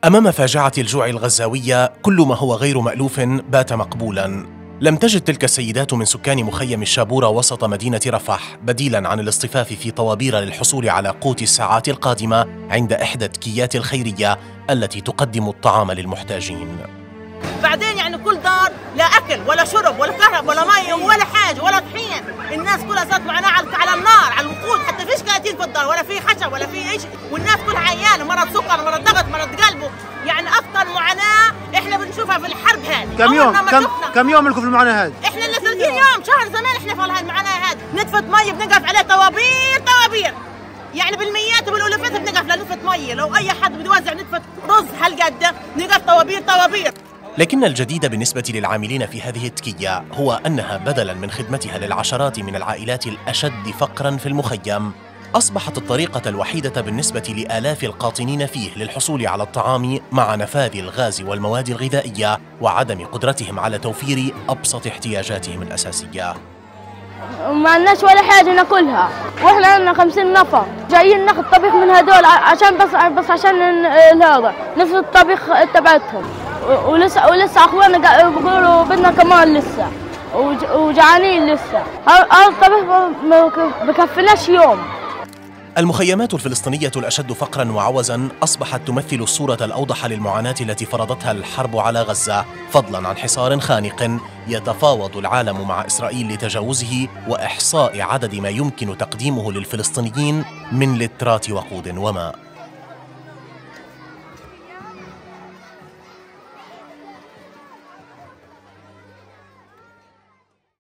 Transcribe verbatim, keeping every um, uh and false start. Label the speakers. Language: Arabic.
Speaker 1: أمام فاجعة الجوع الغزاوية كل ما هو غير مألوف بات مقبولاً. لم تجد تلك السيدات من سكان مخيم الشابورة وسط مدينة رفح بديلاً عن الاصطفاف في طوابير للحصول على قوت الساعات القادمة عند إحدى التكيات الخيرية التي تقدم الطعام للمحتاجين.
Speaker 2: بعدين يعني كل دار لا أكل ولا شرب ولا كهرب ولا مي ولا حاجة ولا طحين، الناس كلها صارت معنا على النار على الوقود، حتى فيش كراتين في الدار ولا في خشب ولا في شيء، والناس كلها عيانة، مرض سكر مرض ضغط مرض قلبه، يعني أكثر معاناة إحنا بنشوفها في الحرب هذه.
Speaker 3: كم يوم كم كم يوم لكم في المعاناة هذه؟
Speaker 2: إحنا لنا ثلاثين يوم شهر زمان إحنا في المعاناة هذه، نتفة مي بنقف عليه طوابير طوابير، يعني بالميات وبالألوفات بنقف لنتفة مي، لو أي حد بده يوزع نتفة رز هالقد نقف طوابير طوابير.
Speaker 1: لكن الجديد بالنسبة للعاملين في هذه التكية هو أنها بدلاً من خدمتها للعشرات من العائلات الأشد فقراً في المخيم، أصبحت الطريقة الوحيدة بالنسبة لآلاف القاطنين فيه للحصول على الطعام مع نفاذ الغاز والمواد الغذائية وعدم قدرتهم على توفير أبسط احتياجاتهم الأساسية.
Speaker 4: ما عندناش ولا حاجة ناكلها، واحنا عندنا خمسين نفر جايين ناخذ طبيخ من هدول عشان بس بس عشان هذا نفس الطبيخ تبعتهم، ولسه ولسه اخواننا بيقولوا بدنا كمان لسه وجعانين لسه، هذا الطبيخ ما بكفيناش يوم.
Speaker 1: المخيمات الفلسطينية الأشد فقراً وعوزاً أصبحت تمثل الصورة الأوضح للمعاناة التي فرضتها الحرب على غزة، فضلاً عن حصار خانق يتفاوض العالم مع إسرائيل لتجاوزه وإحصاء عدد ما يمكن تقديمه للفلسطينيين من لترات وقود وماء.